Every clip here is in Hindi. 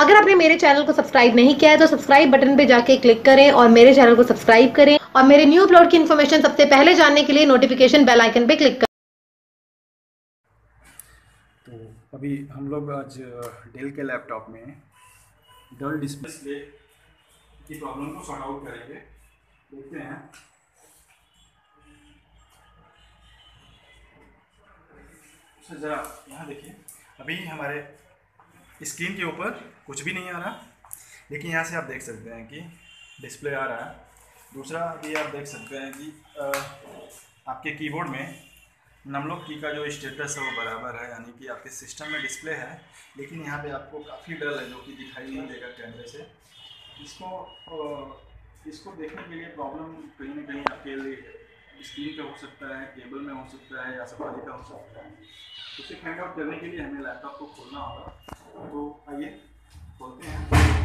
अगर आपने मेरे चैनल को सब्सक्राइब नहीं किया है तो सब्सक्राइब बटन पे जाके क्लिक करें और मेरे चैनल को सब्सक्राइब करें और मेरे न्यू अपलोड की इन्फॉर्मेशन सबसे पहले जानने के लिए नोटिफिकेशन बेल आइकन पे क्लिक करें। तो अभी हम लोग आज डेल के लैपटॉप में डल डिस्प्ले की प्रॉब्लम को सॉर्ट आउट करेंगे। देखते हैं। तो ज़रा यहाँ देखिए, अभी हमारे स्क्रीन के ऊपर कुछ भी नहीं आ रहा, लेकिन यहाँ से आप देख सकते हैं कि डिस्प्ले आ रहा है। दूसरा अभी आप देख सकते हैं कि आपके कीबोर्ड में नमलोक की का जो स्टेटस है वो बराबर है, यानी कि आपके सिस्टम में डिस्प्ले है, लेकिन यहाँ पे आपको काफ़ी डल है जो कि दिखाई नहीं देगा कैमरे से। इसको देखने के लिए प्रॉब्लम कहीं ना कहीं आपके स्क्रीन पे हो सकता है, केबल में हो सकता है, या सफारी का हो सकता है। उसे फाइंड आउट करने के लिए हमें लैपटॉप को खोलना होगा। तो आइए खोलते हैं।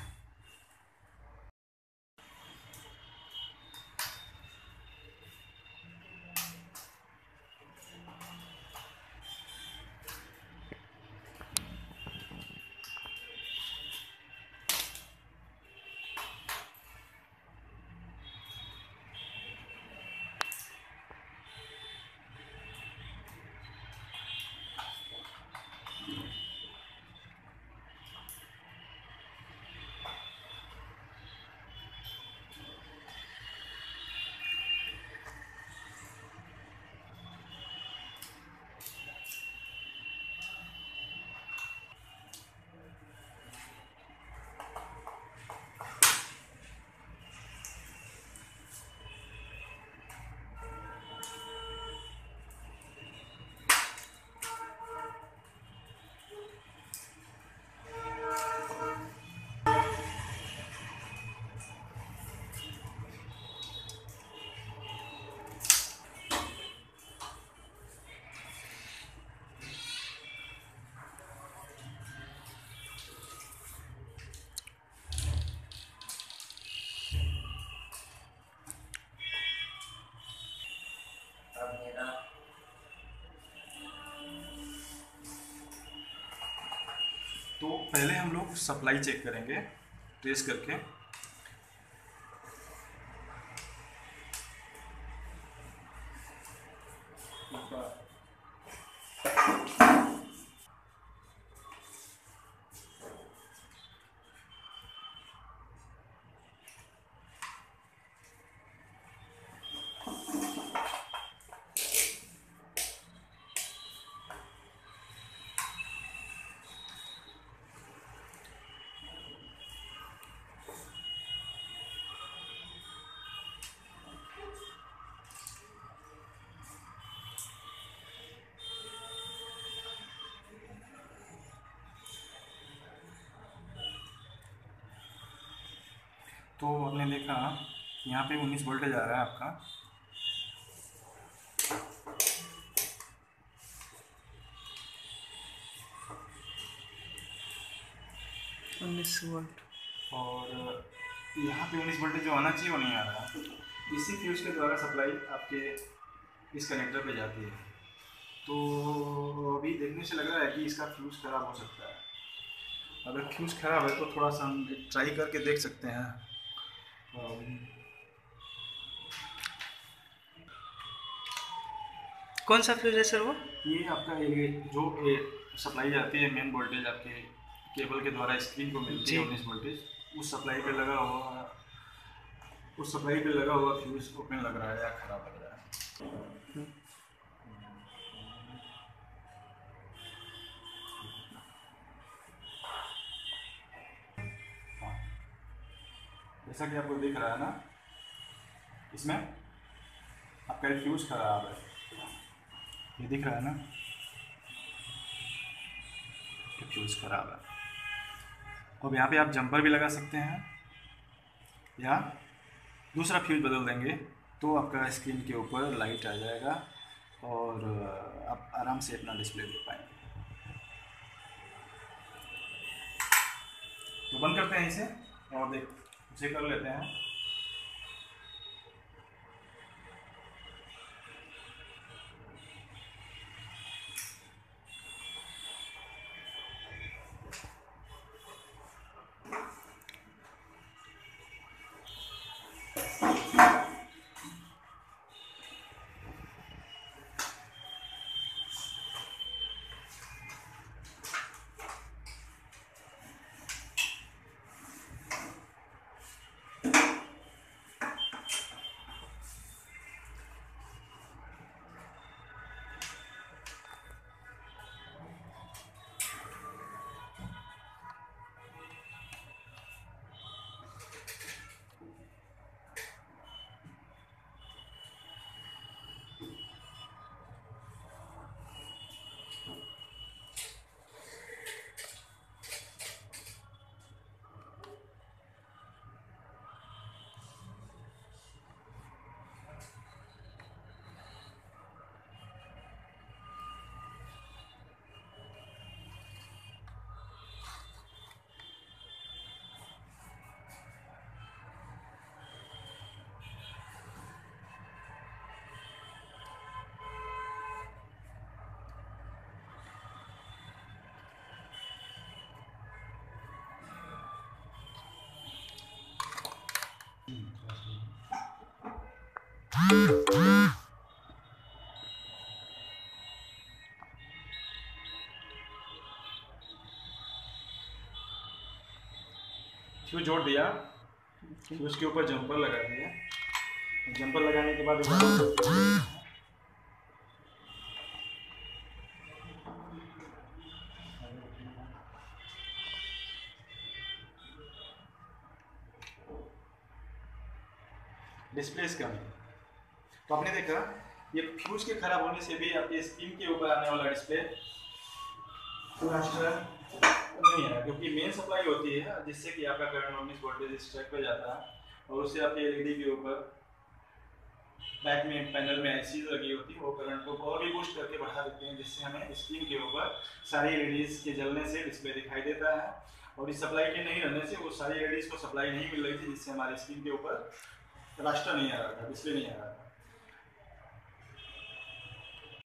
तो पहले हम लोग सप्लाई चेक करेंगे ट्रेस करके। तो आपने देखा यहाँ पे 19 वोल्टेज आ रहा है आपका। 19 वोल्ट। और यहाँ पे 19 वोल्टेज जो आना चाहिए वो नहीं आ रहा। इसी फ्यूज के द्वारा सप्लाई आपके इस कनेक्टर पे जाती है। तो अभी देखने से लग रहा है कि इसका फ्यूज खराब हो सकता है। अगर फ्यूज खराब है तो थोड़ा सा हम ट्राई करके देख सकते हैं। कौन सा फ्यूज है सर वो? ये आपका ये जो सप्लाई जाती है मेन वोल्टेज आपके केबल के द्वारा स्क्रीन को मिलती है जी। 19 वोल्टेज, उस सप्लाई पे लगा हुआ फ्यूज ओपन लग रहा है या खराब लग रहा है। हाँ, जैसा कि आपको दिख रहा है ना, इसमें आपका फ्यूज खराब है। ये दिख रहा है ना, फ्यूज खराब है। अब यहाँ पे आप जंपर भी लगा सकते हैं या दूसरा फ्यूज बदल देंगे तो आपका स्क्रीन के ऊपर लाइट आ जाएगा और आप आराम से अपना डिस्प्ले देख पाएंगे। तो बंद करते हैं इसे और उसे कर लेते हैं। फ्यूज जोड़ दिया, फ्यूज के ऊपर जंपर लगा दिया। जंपर लगाने के बाद डिस्प्ले स्कैन। तो आपने देखा ये फ्यूज के खराब होने से भी आपके स्क्रीन के ऊपर आने वाला डिस्प्ले रास्टर नहीं है, क्योंकि मेन सप्लाई होती है जिससे कि आपका करंट 19 वोल्टेज इस ट्रैक पे जाता है और उससे आपके एलईडी के ऊपर बैक में पैनल में ऐसी लगी होती है, वो करंट को और भी बूस्ट करके बढ़ा देते हैं, जिससे हमें स्क्रीन के ऊपर सारी एलईडीज के जलने से डिस्प्ले दिखाई देता है। और इस सप्लाई के नहीं रहने से वो सारी एलईडीज को सप्लाई नहीं मिल रही थी, जिससे हमारे स्क्रीन के ऊपर रास्टर नहीं आ रहा था, डिस्प्ले नहीं आ रहा था।